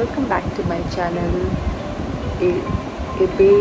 Welcome back to my channel. एबे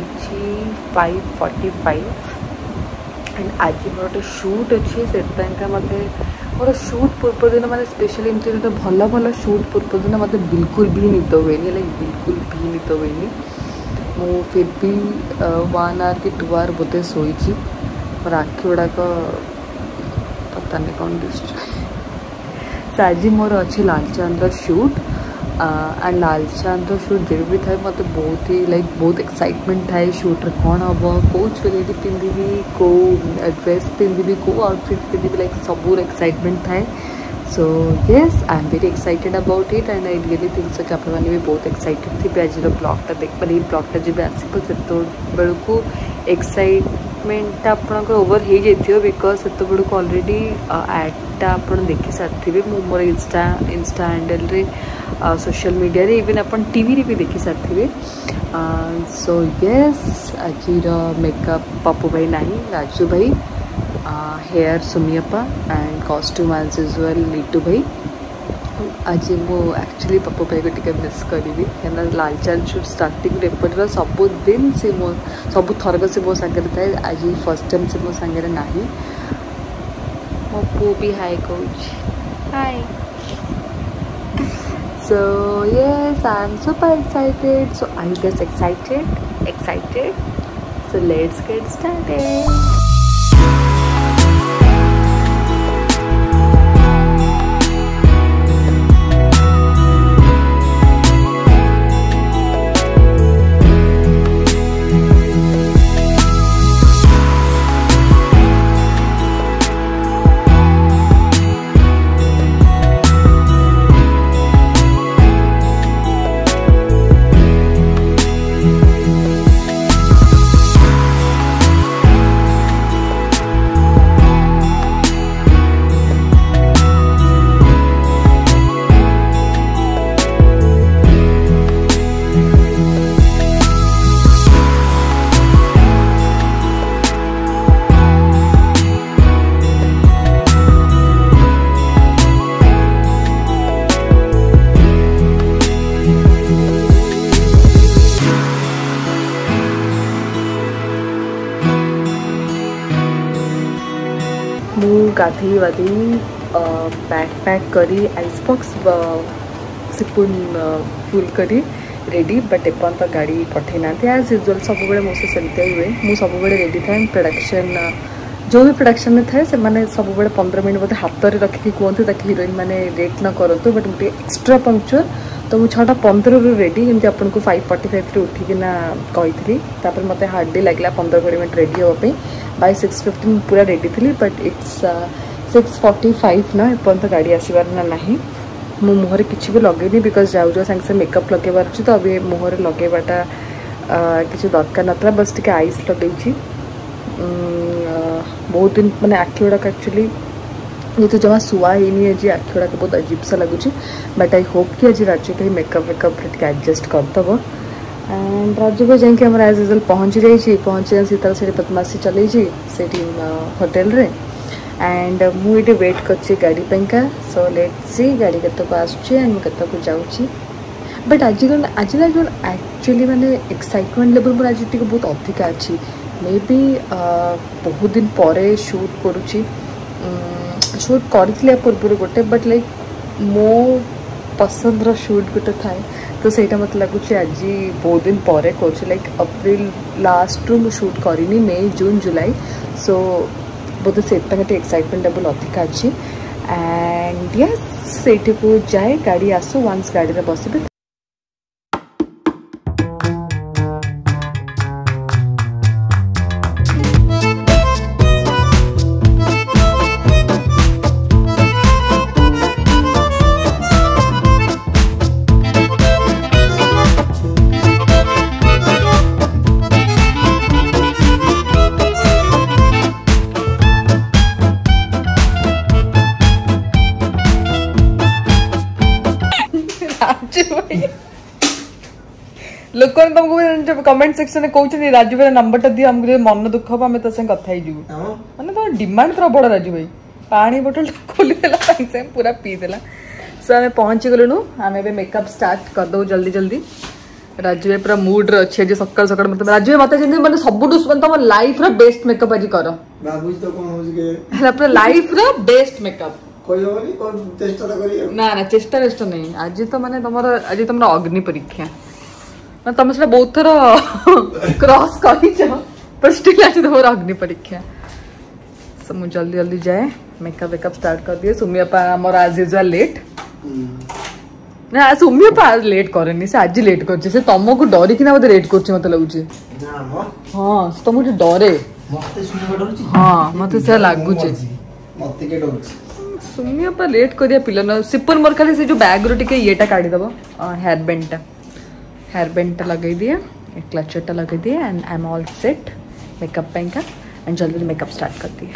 5:45 and आज मोर गोटे शूट अच्छे से मत मोर शूट पूर्व दिन मैंने स्पेशली एमती भल भल शूट पूर्व दिन मत बिल्कुल भी निद हुए लाइक बिल्कुल भी निद हुए मु फिर भी 1 आवर कि 2 आवर बोधे शोई मोर आखि गुड़ाक पता नहीं कौन दिशा। आज मोर अच्छे लाल चांद शूट एंड लाल चांद शूट जो भी था मत बहुत ही लाइक बहुत एक्साइटमेंट थाए शूट कौन हम कौ ज्वेलरी पिंधि कौ ड्रेस पिंधि कौ आउटफिट पिंधि लाइक सब एक्साइटमेंट थाए। So yes I am very excited about it and I really think so कि आपने भी बहुत एक्साइटेड थे आज ब्लॉगटा देख पारे ब्लॉगटा जब आसो से बेलू एक्साइटमेंट आपंकर ओवर हो जाइए बिकज से बेलू ऑलरेडी एडटा आप देखी सारी मोर इंस्टा हैंडल रे सोशल मीडिया रे इवन अपन टीवी रे भी देखी सारी। सो येस आज मेकअप पप्पू भाई नहीं राजू भाई hair Sumiyappa and costume as usual Litu भाई। आज मु एक्चुअली पप्पू भाई को टिके मिस करी क्या लाल चांद शूट स्टार्टिंग एपटर सबुदिन से मो सब थरक से मो सागर थाए आज फर्स्ट टाइम से मो सागर ना मो पु भी हाय कहूँ hi. So yes, I'm super excited. So are you guys excited? So let's get started. गाधी वाधी बैग पैक करी आइस बॉक्स सिपुन फुल करी रेडी बट एपन तो गाड़ी पठे ना एज यूजुअल सब मो से सेमती हुए मुझे सब रेडी थाए प्रोडक्शन जो भी प्रोडक्शन में थाए से मैंने सब 15 मिनट बोलते हाथ में रखिकी कहते ताकि हिरोइन मैंने रेट न करूँ बट मुझे एक्सट्रा पंक्चुअल तो मुझे 6:15 रेडी जमी आपको 5:45 उठिकिना कही मत हार्डली लगला 15-20 मिनट रेडी होगापी बाय 6:15 पूरा रेडी थी बट इट्स 6:45 ना एपर्त गाड़ी आसबार ना नहीं मो मुहर किसी भी लगेनी बिकज जाऊ सागे सागे मेकअप लगेबार अच्छे तो अभी मुहर लगेबाटा किसी दरकार ना बस टे आइस लगे बहुत दिन मैंने आखि गुड़ाक एक्चुअली ये तो जमा शुआ ही आज आखि गुड़ाक बहुत अजीब सा लगुच बट आई होप कि आज राजू कहीं मेकअप वेकअप एडजस्ट करदेव एंड राजू भाई जाकि एज यूजुअल पहुँची जाइए शीतल से बदमाशी चलई से होटेल रे एंड मुझे वेट कर गाड़ी का। सो लेट्स सी गाड़ी केतक आसुची एंड केतक जाऊँगी बट आज जो एक्चुअली मैंने एक्साइटमेंट लेवल मोर आज बहुत अधिका अच्छी मे बी बहुत दिन पर शूट करुँची शूट करी पूर्व गोटे बट लाइक मो पसंद शूट गोटे थाए तो सहीटा मत लगुच आज बहुत दिन पर कर लाइक अप्रैल लास्ट रू शूट करी मई जून जुलाई सो बोधे से एक्साइटमेंट लेवल अधिका अच्छी एंड यस से जाए गाड़ी आसो वंस गाड़ी में बसबे लोक तुमको कमेंट सेक्शन में कहते राजू भाई नंबर दियो हमको मन दुख हम हम तो कथा माने तुम डिमांड प्रबल राजू भाई पानी बोतल खोली पूरा पीदेला सो आम पहुँची गलुनु आम ए मेकअप स्टार्ट करदे जल्दी जल्दी राजू भाई पूरा मूड रे अच्छे जे सकाल सकाल मतलब राजू भाई मते जेंति माने सबुटु तुम लाइफ रो बेस्ट मेकअप आज कर बाबूजी तो कोन होज के हला पूरा लाइफ रो बेस्ट मेकअप कोई होनी कोन चेष्टा तो करियो ना ना चेष्टा रेस्ट नहीं आज तो माने तमरो आज तमरो अग्नि परीक्षा मैं तुम से बहुत थर क्रॉस करी छ पर स्टिल आज तमरो अग्नि परीक्षा सब मु जल्दी जल्दी जाए मेकअप स्टार्ट कर दिए सुमिया पा हमर आज यूजुअल लेट ना सुमिया पा लेट करनी से आज लेट करछ से तुमको डरी कि ना मते लेट करछ मते लागुछ ना म हां तुम मुझे डरे मते सुमिया डरछि हां मते से लागुछ मते के डरछि सुमिया पा लेट करिया पिला ना सिपर मोर खाली से जो बैग रो टिके येटा काढी दबो हेयर बैंड लगा दिए एक क्लचर लगा दिए and I am all set makeup पेंका एंड जल्दी मेकअप स्टार्ट कर दिए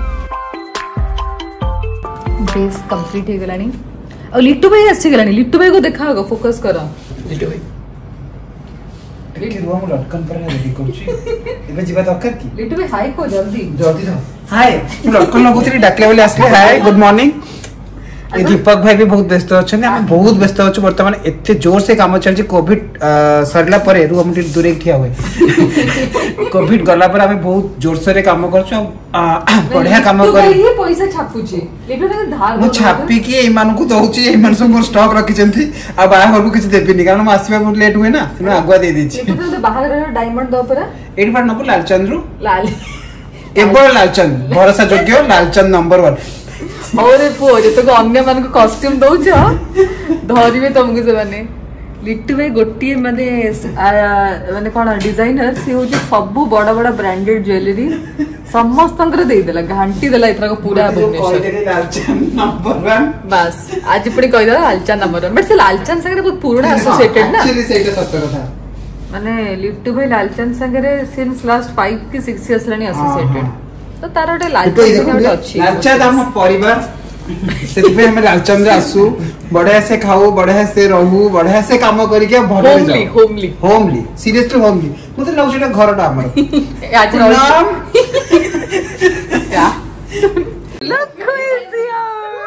बेस कंप्लीट हो गलानी और लिट्टू भाई आसी गलानी लिट्टू भाई को देखा होगा फोकस करो लिट्टू भाई ठीक है हम लटकन पर रेडी करछि एबे जीवा दरकार की लिट्टू भाई हाय को जल्दी जल्दी था हाय लटकन लगुतरी डाकले वाले आसले हाय गुड मॉर्निंग ये दीपक भाई भी बहुत व्यस्त अच्छे आम बहुत व्यस्त अच्छे बर्तमान एत जोर से काम चलती कोविड सरला परे रू हम दूरे ठिया हुए कोविड गला पर आम बहुत जोर से काम कर बढ़िया काम कर ये पैसा छापुची लेकिन तो धार मु छापी कि ए मान को दउची ए मान सब स्टॉक रखी चंती आ बाहर को किछ देबिनी कारण आसीबा बहुत लेट हुए ना तने आगुआ दे दी छी लेकिन तो बाहर डायमंड दो परा एडी बार नको लालचंद रू लाल एबर लालचंद भरोसा योग्य लालचंद नंबर 1 और पुओ जे तो अन्य मान को कॉस्ट्यूम दउछ धरिबे तुमको से माने लिट्टू भाई गोटी माने माने कोन डिजाइनर से हो जे सब बड़ा बड़ा ब्रांडेड ज्वेलरी समस्तंकर दे देला घंटी देला इतना को पूरा भुवनेश्वर लालचंद नंबर 1 बस आज पुणी कहि दला लालचंद नंबर 1 बट से लालचंद संगे बहुत पुराना एसोसिएटेड ना एक्चुअली सेटा सत्य कथा माने लिट्टू भाई लालचंद संगे सिंस लास्ट 5 की 6 इयर्स लानी एसोसिएटेड तो तार ओटे लालचंद अच्छी लालचंद हम परिवार से हम लालचंद आसू बढ़िया से खाऊ बढ़िया से रहू बढ़िया से काम करके भले जाऊ होमली सीरियसली होमली मते लागु छे घरटा हमर आज नाम क्या look who is here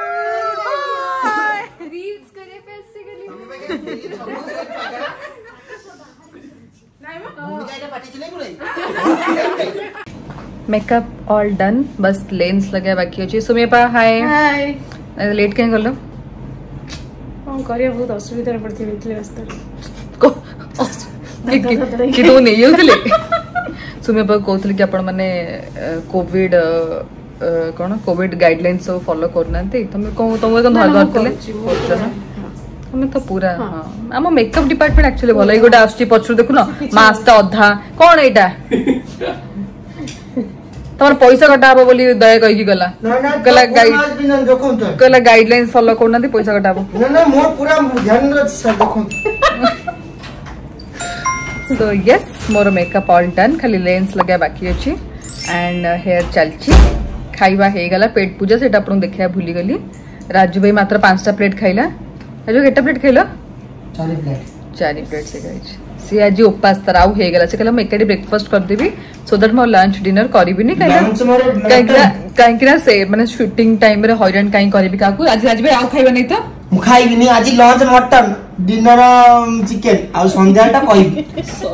reels करे पैसे के लिए मेकअप ऑल डन बस लेंस लगा बाकी अच्छे सुमिया पा हाय हाय लेट कहीं कर लो करिया बहुत असुविधा रे पड़थि बेतले रास्ता को कि तो नहीं होतले सुमिया पा कहतले कि आपण माने कोविड कोन कोविड गाइडलाइंस सब फॉलो करनाते तुम को तुम को धर करतले हमें तो पूरा हां हम मेकअप डिपार्टमेंट एक्चुअली भलो ई गोटा आस्ती पछुर देखु न मास्क अधा कोन एटा तमर पैसा कटाबो बोली दया कहि गला गला गाइड गला गाइडलाइंस फॉलो करना दे पैसा कटाबो ना ना मोर पूरा ध्यान रख सर देखो सो यस मोर मेकअप ऑल डन खाली लेंस लगा बाकी अछि एंड हेयर चलची खाइबा हे गला पेट पूजा सेटा अपन देखिया भूली गली राजू भाई मात्र 5टा प्लेट खाइला राजू केटा प्लेट खाइला 4 प्लेट से खाइछ सी आज उपास तर आउ हे गला से कहला मैं एकाडी ब्रेकफास्ट कर देबी सो दैट मोर लंच डिनर करबी नि काइकरा से माने शूटिंग टाइम रे हॉरन काई करबी काकू आज भाई आउ खाइबा नै त मु खाइबी नि आज लंच मटन डिनर चिकन आ संध्याटा कहबी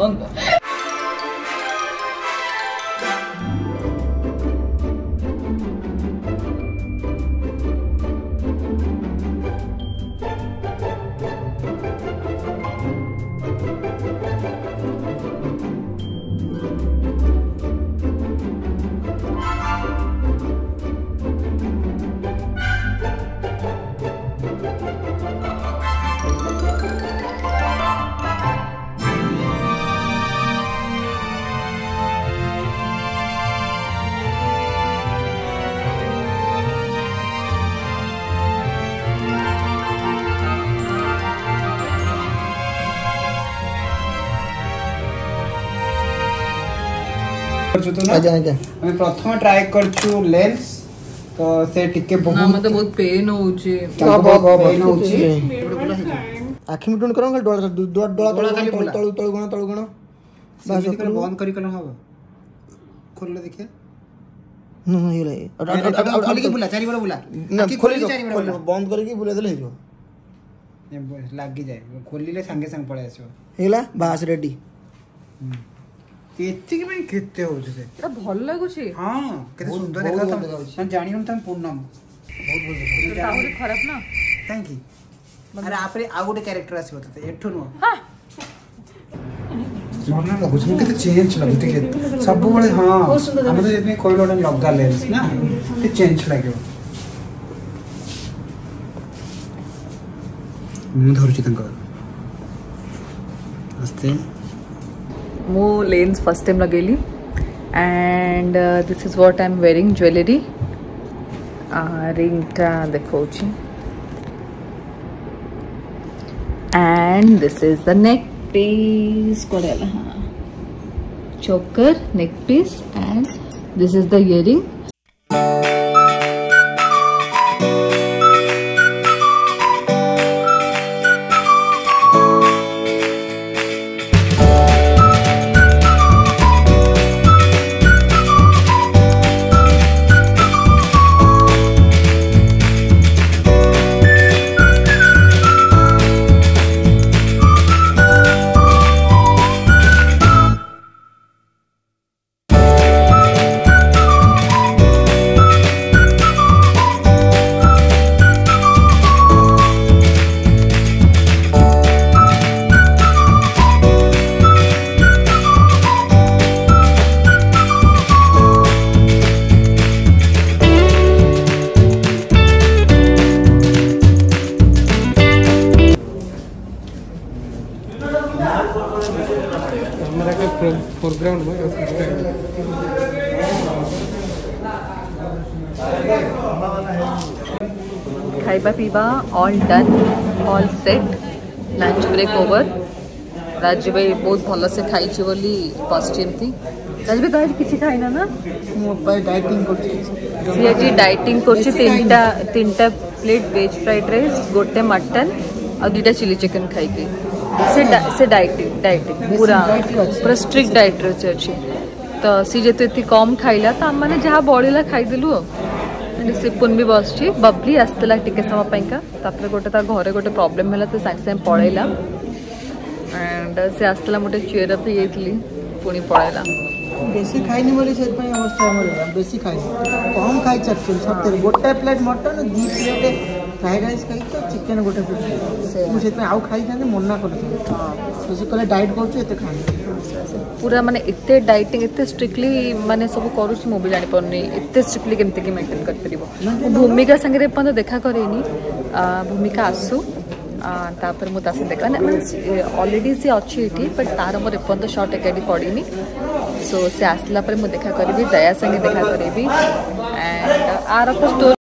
मैं प्रथम ट्राई करछु लेंस तो से टिके बहुत मते बहुत पेन होउची पेन होउची आखि मिटन करन डोळा डोळा तळु गण बस बंद करी कन हबो खोल देखिए न ये ले खोल के बुला चारि बार बुला ना खोल बंद करके बुला देले हिजो लागी जाए खोलिले संगे संग पळे आसो हेला बास रेडी एतिक में केते हो जे एटा भल लागुची हां केते सुंदर देखा त जानियन त पूर्णम बहुत बहुत ताहुरी खराब ना थैंक यू अरे आपरे आ गोटे कैरेक्टर आसी बता एठो नो हां मरना लागु छै केते चेंज लागु ठीक सब बळे हां हम तो जेतने कोई लोडन लगा लेंस ना ते चेंज लागियो मु धरछि तंका आस्ते मु लेंस फर्स्ट टाइम लगेली and this is what I am wearing jewellery ring टा देखो छी and this is the neck piece कोडेला हां choker neck piece and this is the earring foreground में खाइबा पीबा all done all set lunch break over Raju भाई बहुत भल से खाई बोली पॉजिटिव थी राजू भाई तो आज किसी खाइना ना मो पाई डाइटिंग करछि सी आज डाइटिंग करछि तीनटा प्लेट वेज फ्राइड राइस गोटे मटन और दुटा चिली चिकन खाई के से डाइटिंग पूरा स्ट्रिक्ट डाइट रे अछि तो सी जेते एति कम खाइला त हम माने जहा बळिला खाई देलु सिपुन भी बसछि बबली आस्तला टिके समय पैका तापर गोटे ता घरे गोटे प्रॉब्लम होला तो सांग सांग पळैला एंड से आस्तला मोटे चेयर अप येतली पुनी पळैला बेसी खाइनी बोली से पय अवस्था हमर बेसी खाइ कम खाइ चक्चुल सत्तर गोटे plate mutton 2 plate fried rice खाइ तो चिकन गोटे प्लेट से मु से आउ खाइ थाने मना करथि हां से कहले डाइट करछु एते खाइ पूरा माने इत्ते डाइटिंग इत्ते स्ट्रिक्टली माने सब करूछि मु भी जानि परनी इत्ते स्ट्रिक्टली केमते के मेंटेन कर परिबो भूमिका संगे पन देखा करेनी भूमिका आसु तापर मु तासे देखा ना ऑलरेडी से अच्छी एठी बट तार मोर एपन शॉट एकेडी पड़ीनी सो से आसला पर मु देखा करबी दया संगे देखा करबी एंड आर ऑफ स्टोरी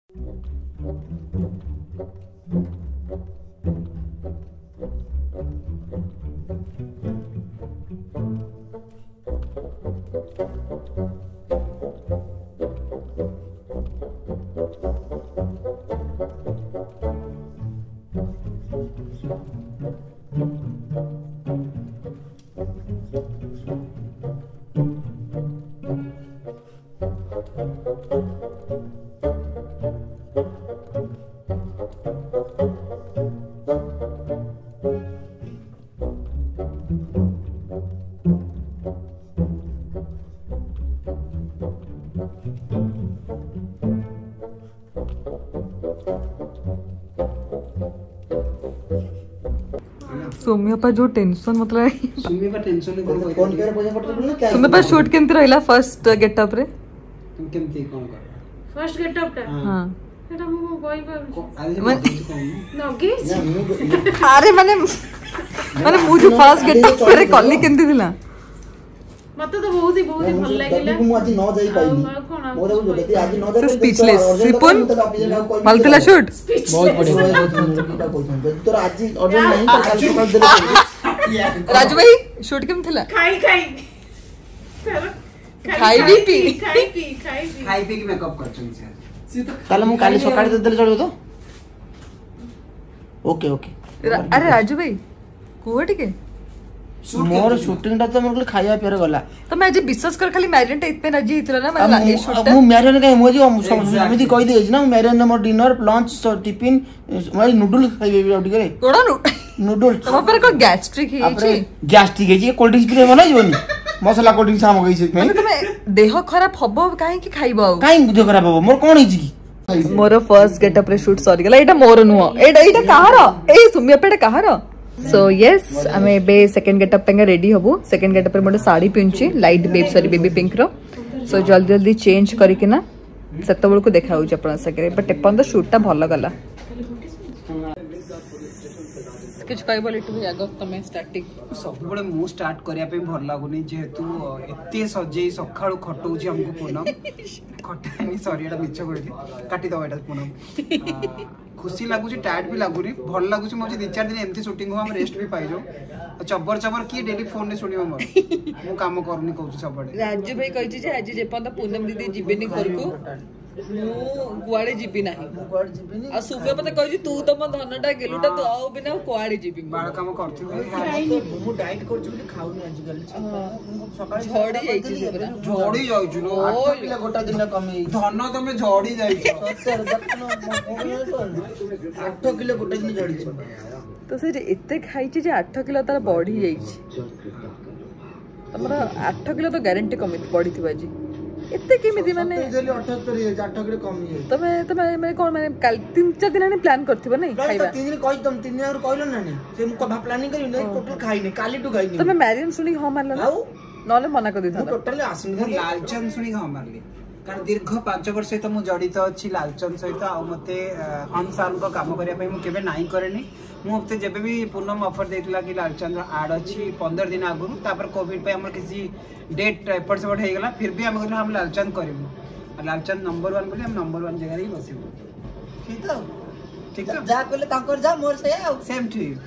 सौम्य पर जो टेंशन मतलब सुमी पर टेंशन नहीं फोन पे पैसा पटल ना क्या सौम्य पर शूट केमती रहला फर्स्ट गेटअप रे तुम केमती कोन कर फर्स्ट गेटअप टा हां एटा मु कोइ पर नगी नगी अरे माने मु जो फर्स्ट गेटअप रे कल्ली केमती दिला मते तो बहुत ही भल लागिला मु आज न जाई पाइनी मोर जदी आज न जाई स्पीचलेस सिपुन मलतला शूट बहुत बढ़िया तोर आज ऑर्डर नहीं तो कल सकाल दे राजू भाई शूट केम थिला खाई पी के मेकअप करछन से ताले मु काली सकाळ दे देले चलबो तो ओके ओके अरे राजू भाई कुह टिके मोर शूटिंग टा तो मोर खाया पियर गला तो मैं आज विश्वास कर खाली मैरिनेट इतने राजी हितला ना मैं ये शूट मु मैरिनेट काई मोजी समिति कहि दे ना मैरिनेट मोर डिनर लंच टिफिन मैं नूडल्स खाइबे आउट करे कोडा नूडल्स तम पर को गैस्ट्रिक है छी गैस्ट्रिक है कोल्ड ड्रिंक्स पीले बना जोनी मसाला कोल्ड ड्रिंक्स हम गई से मैं तमे देह खराब हबो काहे कि खाइबो काई देह खराब हबो मोर कोन हिची की मोर फर्स्ट गेटअप रे शूट सॉरी गला एटा मोर नुह एटा कहार ए सुमिया पेटा कहार सो यस आमे बे सेकंड गेटअप पेंगा रेडी हबो सेकंड गेटअप रे मोटे साड़ी पिनची लाइट बेबी पिंक रो सो जल्दी जल्दी चेंज करिके ना सेतबेल को देखाउ जे अपन सके बट एपन द शूट ता भलो गला किछ कहबो लिटू भई आगो तमे स्टार्टिंग सब बड़े मु स्टार्ट करिया पे भल लागुनी जेहेतु एते सजे सखाळु खटौची हमको पूनम खटानी सॉरी एटा मिछ कइली काटी दो एटा पूनम खुशी लागुची टायर्ड भी लागुनी भल लागुची मोजे 2-4 दिन एमती शूटिंग हो हम रेस्ट भी पाइ जो चबर चबर की डेली फोन ने सुनियो मोर मु काम करनी कहूची सबडे राजू भाई कहिची जे आज जेपन पूनम दीदी जिबेनी घर को मु कुआडे जिबी नाही आ सुबह पता कहिची तू तो मन धनटा गेलुटा तू आउ बिना कुआडे जिबी बाळ काम करथि मु डाइट करछु ବୋଲି खाउनी आज कल सकाळ झड़ी जाईची पूरा झड़ी जाईछु लो 8 किलो गोटा दिन कमी धन तमे झड़ी जाईछु 8 किलो गोटा दिन झड़ी तो से एते खाईची जे 8 किलो तार बढ़ी जाईची तमरा 8 किलो तो गारंटी कमी बढ़ी थिबा जी एते केमिति माने 78 किलो कमी तमे तमे माने कोन माने काल 3-4 दिन आने प्लान करथिबो नै खाइबा 3 दिन कहि तुम 3 दिन और कहलो ना नै से मु कभा प्लानिंग करि नै टोटल खाइ नै काली टू खाइ नै तमे मैरिन सुनी ह मारला ना नले मना कर दिथा टोटल आसिन लालचंद सुनी ह मारली कारण दीर्घ 5 वर्ष सहित मु जड़ित अच्छी लालचंद सहित आ मते हम साल को काम करिया पई मु केबे नाही करेनी मु हफ्ते जेबे भी पूनम ऑफर देतला कि लालचंद ऐड अच्छी 15 दिन आगु तापर कोविड पे हमर किसी डेट एपट सेपट हे गेला फिर भी हम कहले हम लालचंद करिमु लालचंद नंबर 1 बोली हम नंबर 1 जगह रे बसिबु ठीक तो जा कहले ताकर जा मोर से सेम टू यू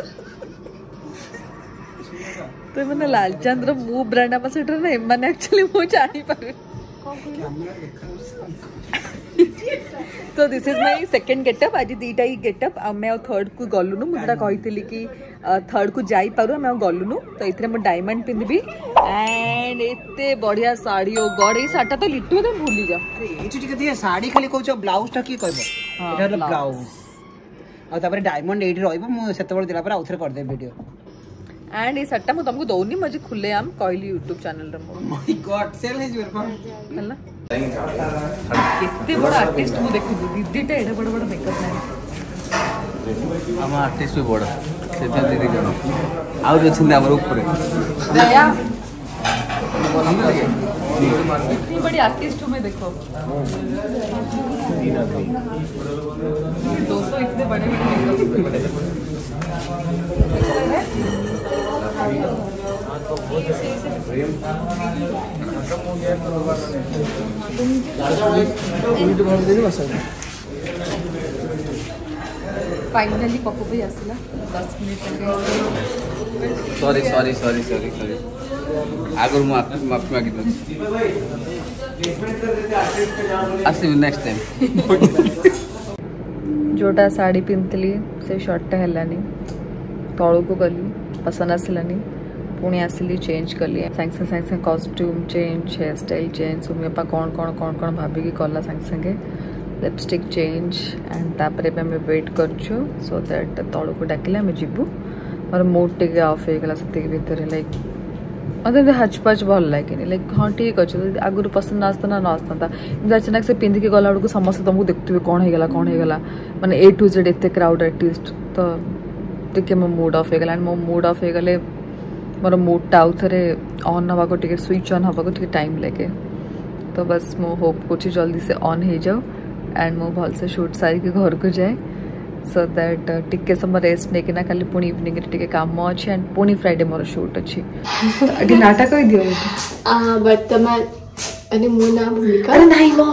तो मैंने लालचंद रो मु ब्रांड एम्बेसडर नै माने एक्चुअली मु जानि पारे तो this is my second getup आज दीटा ही गेटअप मैं थर्ड को गलुनु मुझे कही कि थर्ड को जाई पारु मैं गलुनु तो इतने मु डायमंड पिंधबी एंड एते बढ़िया साड़ी ओ गॉड ए साटा तो लिट्टू तो भूली जा अरे ए चीज के साड़ी खाली कहछ ब्लाउज टा की कहबो एटा ब्लाउज आ तापर डायमंड एडी रहइबो मु सेतबळ दिला पर आउथरे कर दे वीडियो एंड ये सट्टा मु तुमको दौनी मजे खुले आम कहली YouTube चैनल रे माय गॉड सेल है जोर पर हल्ला कितने बड़ा आर्टिस्ट मु देखि दीदी टा एडा बड़ा बड़ा मेकअप नहीं हम आर्टिस्ट भी बड़ा सेते दीदी जण आउ जे छिन हमर ऊपर दया इतनी बड़ी आर्टिस्ट हूं मैं देखो 200 इतने बड़े मेकअप फाइनली पप्पू भाई आसला 10 minute sorry sorry sorry sorry sorry आगर माफी मागी दो आसी नेक्स्ट टाइम जोटा साड़ी पिंधली से शर्ट हेलानी तलू को गली पसंद आसलानी पुणी आसिली चेंज कली साଙ୍ଗे साଙ୍ଗे costume change hair style change सुमियपा कौन कौन कौन कौन भाविकी कला साଙ୍ଗे साଙ୍ଗे लिपस्टिक चेंज एंड तापर आम वेट करछु सो दैट तलू को डाकिले आम जीवु मोर मूड टे ऑफ हो गला से भितर लाइक मतलब हचपच भल लगे लाइक हाँ ठीक अच्छे आगुरी पसंद आसता ना आसता अचानक से पिंधिकी गला बेलू समस्त तुमको देखुए कौन होगा माने A to Z एत क्राउड आर्टिस्ट तो टे मो मूड ऑफ हो गला मो मूड ऑफ हो गले मोर मूडटा आउ थे ऑन हवा टे स्विच ऑन हवा टे टाइम लगे तो बस मो होप कुछ जल्दी से ऑन हो जाओ एंड मो भल से शूट सारी के घर को जाए सो दैट टिके समय रेस्ट नहीं ना खाली पुणी इवनिंग टिके काम अच्छे एंड पुणी फ्राइडे मोर शूट अच्छी आगे नाटा कही दियो वर्तमान अरे मो नाम भूमिका अरे नहीं मो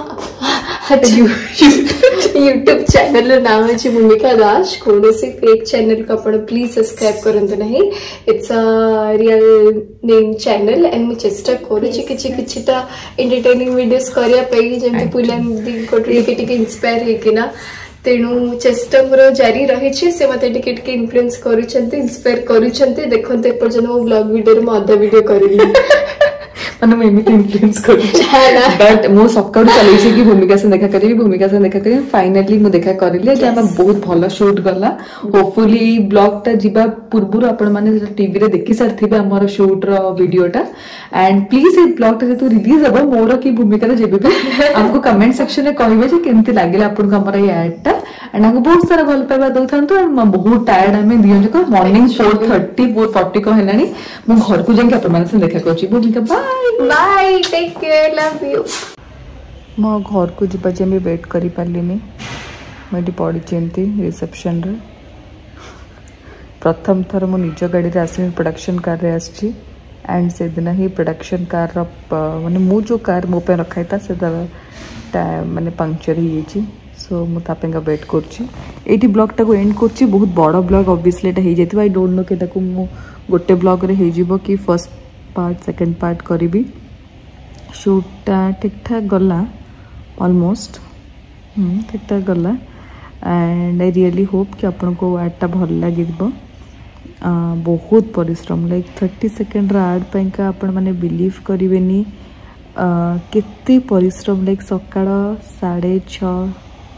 यूट्यूब चैनल नाम है भूमिका दास कौन से फेक चैनल को आप प्लीज सब्सक्राइब करते नहीं it's a real name channel and मुझे चेष्टा करुँच किछिटा एंटरटेनिंग वीडियोस करने जमी पिला इंस्पायर होना तेणु चेष्टा मोर जारी रही से मत टिके इन्फ्लुएंस इन्स्पायर करुँच देखते एपर्तन मो ब्लॉग वीडियो में अधा वीडियो करी माने मैं एमिति इन्फ्लुएंस करूँ बट मो सकाळु चलैछि कि भूमिका से देखा करी फाइनली मु देखा करली जे हम बहुत भलो शूट गला होपफुली ब्लॉग ता जिबा पूर्वरु आपण माने टीवी रे देखि सारथिबे हमर शूट रो वीडियोटा एंड प्लीज ए ब्लॉग ता तो रिलीज हबो मोर की भूमिका रे जेबे हमको कमेंट सेक्शन में कहबे जे केमति लागिला आपण को हमर ये एड टा एंड हमको बहुत सारा भल पाइबा दउथांतो एंड मैं बहुत टायर्ड हमें दियो जको मॉर्निंग 4:30 4:40 को हेलानी मु घर को जाके आपण माने से देखा करछि Bhumika bye bye take care love you मो घर को जिबा जे मैं वेट करी पालिनी मैं पड़ी एमती रिसेप्शन रे प्रथम थर मो निज गाड़ी रे आसी प्रोडक्शन कार रे आछि एंड से दिन ही प्रोडक्शन कार रो माने मु जो कार मो पे रखाई था से माने पंक्चर ही येछि सो मु तापेंगा वेट करछि एटी ब्लॉग टा को एंड करछि बहुत बड़ blog obviously Etah hey जेतिबा I don't know के ताको मु गोटे ब्लॉग रे हे जिवो कि फर्स्ट पार्ट सेकंड पार्ट करी शूट ठीक ठाक गला ऑलमोस्ट ठीक ठाक गला एंड आई रियली होप कि आपन को एडटा भल लगे बहुत परिश्रम लाइक 30 सेकेंड एड पैंका आपण माने बिलीव करिवेनी केते परिश्रम लाइक सकाळ 6:30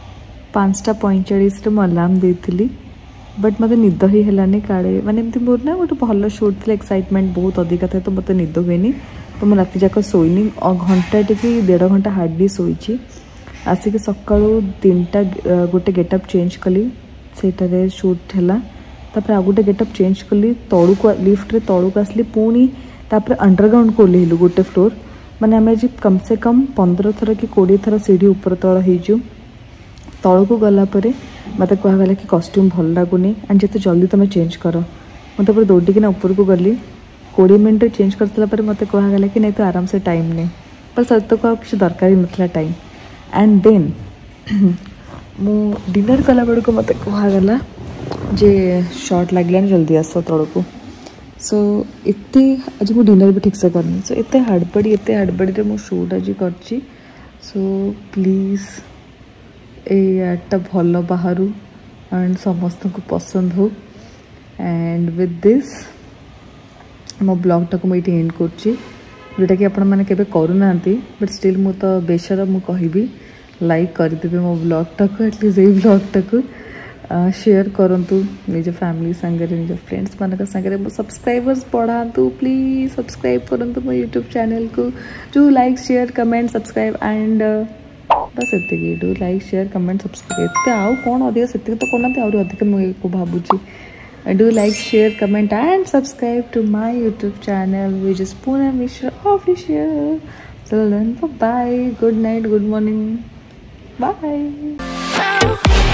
5:45 मु अलार्म देथिली बट मत निद ही हेलानी काड़े माने एमती मोर ना गोटे भल शूट थी एक्साइटमेंट बहुत अधिक था तो मत निद हुएनी तो मुझे राति जाक शोनी और घंटा टी 1.5 घंटा हार्डली शोची आसिक सका 3टा गोटे गेटअप चेंज कली से शूट है तापर आ गोटे गेटअप चेंज कली तलू को लिफ्ट रे तलू को आसली पुणी तापर अंडरग्राउंड को ओल्लू गोटे फ्लोर माने आम आज कम से कम 15 थर कि 20 थर सीढ़ी ऊपर तल हो तलू को गलापर मत कहगला कि कॉस्ट्यूम भल लगुनि एंड जिते जल्दी तुम चेंज कर मुझे दौड़िकिना ऊपर को गली 20 मिनट चेंज कर सारापर मत कहगला कि नहीं तो आराम से टाइम नहीं पर सत को किसी दरकार नाला टाइम एंड देन मु डिनर कला बेड़ को मत कहगला जे शॉर्ट लगे जल्दी आस तल को सो एते आज मु डिनर भी ठीक से करनी सो एते हड़बड़ी मु शूट आज कर सो प्लीज एटा भल बाहर एंड समस्त को पसंद हो एंड विथ दिस मो ब्लॉगटा को मुझे एंड करोटा कि आपण मैंने केबे करूना बट स्टिल मु तो बेसर मु कहबी लाइक करदेवे मो ब्लॉगटा को एटलिस्ट ये ब्लॉगटा को शेयर करंतु निज फैमिली संगे निज फ्रेंड्स मान संगे मो सब्सक्राइबर्स बढ़ातु प्लीज सब्सक्राइब करंतु मो यूट्यूब चैनल को do like share comment subscribe and बस एति do like share comment subscribe एते आउ कोन अधिक सेति तो कोना आउरी अधिक मु भाबुची do like share comment and subscribe to my YouTube channel which is Poonam Mishra Official. Till then, bye bye, good night, good morning, bye.